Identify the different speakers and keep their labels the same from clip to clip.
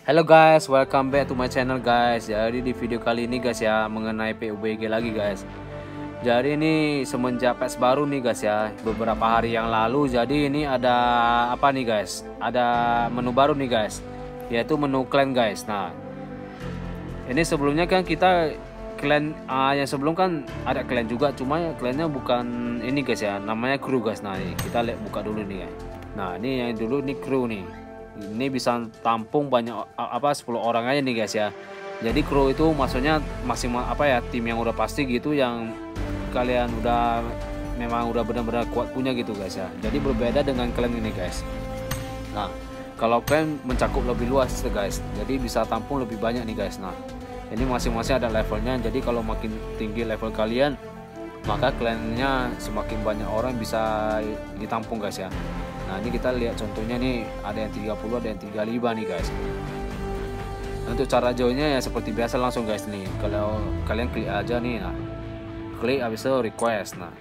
Speaker 1: Hello guys, welcome back to my channel guys. Jadi di video kali ini guys ya, mengenai PUBG lagi guys. Jadi ini semenjak patch baru nih guys ya, beberapa hari yang lalu. Jadi ini ada apa nih guys? Ada menu baru nih guys, yaitu menu clan guys. Nah, ini sebelumnya kan kita clan yang sebelum kan ada clan juga, cuma clannya bukan ini guys ya, namanya crew guys. Nah, ini kita lihat buka dulu nih guys. Nah, ini yang dulu nih crew nih. Ini bisa tampung banyak 10 orang aja nih guys ya. Jadi crew itu maksudnya masing tim yang udah pasti gitu, yang kalian memang udah benar-benar kuat punya gitu guys ya. Jadi berbeda dengan clan ini guys. Nah, kalau clan mencakup lebih luas guys, jadi bisa tampung lebih banyak nih guys. Nah, ini masing-masing ada levelnya. Jadi kalau makin tinggi level kalian, maka clannya semakin banyak orang bisa ditampung guys ya. Nah, ini kita lihat contohnya nih, ada yang 30, ada yang 35 nih guys. Untuk cara joinnya ya seperti biasa langsung guys nih. Kalau kalian klik aja nih, nah klik habis itu request. Nah,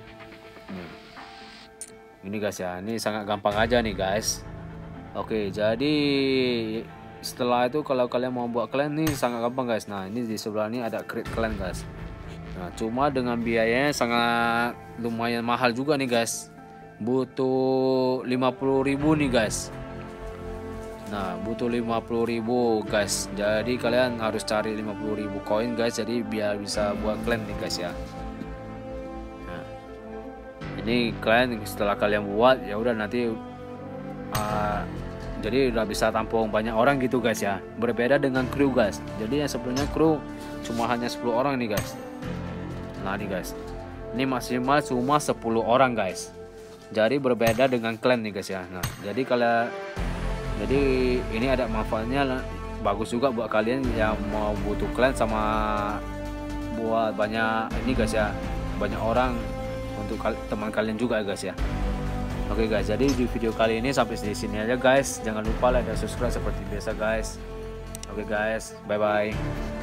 Speaker 1: ini guys ya, ini sangat gampang aja nih guys. Oke, jadi setelah itu kalau kalian mau buat clan nih sangat gampang guys. Nah, ini di sebelah ini ada create clan guys. Nah, cuma dengan biayanya sangat lumayan mahal juga nih guys. Butuh 50.000 nih guys. Nah, butuh 50.000 guys. Jadi kalian harus cari 50.000 koin guys, jadi biar bisa buat clan nih guys ya. Nah, ini clan setelah kalian buat ya udah nanti jadi udah bisa tampung banyak orang gitu guys ya. Berbeda dengan crew guys. Jadi yang sebelumnya crew cuma hanya 10 orang nih guys. Nah, nih guys, ini maksimal cuma 10 orang guys. Jadi berbeda dengan clan nih guys ya. Nah, jadi ini ada manfaatnya, bagus juga buat kalian yang mau butuh clan sama buat banyak ini guys ya, banyak orang untuk teman kalian juga guys ya. Oke guys, jadi di video kali ini sampai di sini aja guys. Jangan lupa like dan subscribe seperti biasa guys. Oke guys, bye bye.